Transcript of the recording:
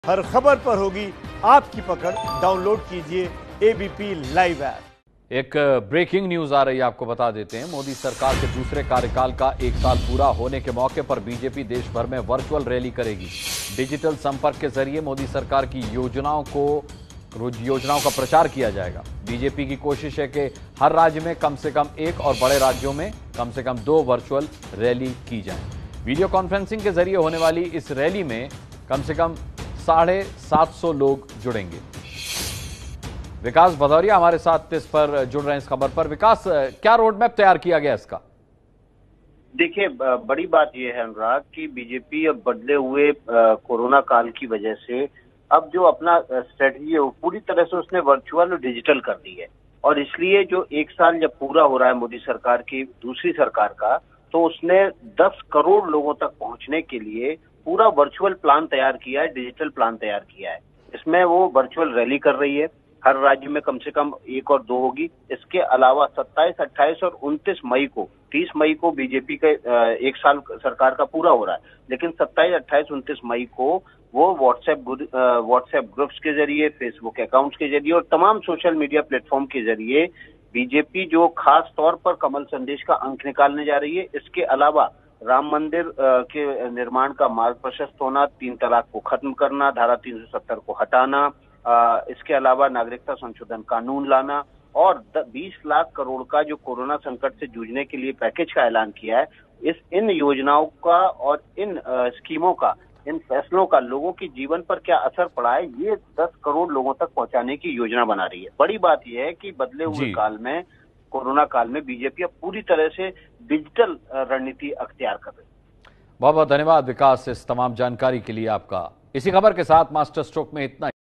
हर खबर पर होगी आपकी पकड़। डाउनलोड कीजिए एबीपी लाइव ऐप। एक ब्रेकिंग न्यूज आ रही है, आपको बता देते हैं। मोदी सरकार के दूसरे कार्यकाल का 1 साल पूरा होने के मौके पर बीजेपी देश भर में वर्चुअल रैली करेगी। डिजिटल संपर्क के जरिए मोदी सरकार की योजनाओं का प्रचार किया जाएगा। बीजेपी की कोशिश है कि हर राज्य में कम से कम एक और बड़े राज्यों में कम से कम 2 वर्चुअल रैली की जाए। वीडियो कॉन्फ्रेंसिंग के जरिए होने वाली इस रैली में कम से कम 750 लोग जुड़ेंगे। विकास भदौरिया हमारे साथ इस पर जुड़ रहे हैं, इस खबर पर। विकास, क्या रोड मैप तैयार किया गया इसका? देखिए, बड़ी बात यह है अनुराग कि बीजेपी अब बदले हुए कोरोना काल की वजह से अब जो अपना स्ट्रेटजी है वो पूरी तरह से उसने वर्चुअल और डिजिटल कर दी है। और इसलिए जो 1 साल जब पूरा हो रहा है मोदी सरकार की दूसरी सरकार का, तो उसने 10 करोड़ लोगों तक पहुंचने के लिए पूरा वर्चुअल प्लान तैयार किया है, डिजिटल प्लान तैयार किया है। इसमें वो वर्चुअल रैली कर रही है, हर राज्य में कम से कम 1 और 2 होगी। इसके अलावा 27, 28 और 29 मई को, 30 मई को बीजेपी का 1 साल सरकार का पूरा हो रहा है, लेकिन 27, 28, 29 मई को वो व्हाट्सएप ग्रुप्स के जरिए, फेसबुक अकाउंट्स के जरिए और तमाम सोशल मीडिया प्लेटफॉर्म के जरिए बीजेपी जो खास तौर पर कमल संदेश का अंक निकालने जा रही है। इसके अलावा राम मंदिर के निर्माण का मार्ग प्रशस्त होना, 3 तलाक को खत्म करना, धारा 370 को हटाना, इसके अलावा नागरिकता संशोधन कानून लाना और 20 लाख करोड़ का जो कोरोना संकट से जूझने के लिए पैकेज का ऐलान किया है। इन योजनाओं का और इन स्कीमों का, इन फैसलों का लोगों के जीवन पर क्या असर पड़ा है, ये 10 करोड़ लोगों तक पहुंचाने की योजना बना रही है। बड़ी बात यह है कि बदले हुए काल में, कोरोना काल में बीजेपी अब पूरी तरह से डिजिटल रणनीति अख्तियार कर रही है। बहुत बहुत धन्यवाद विकास इस तमाम जानकारी के लिए आपका। इसी खबर के साथ मास्टर स्ट्रोक में इतना।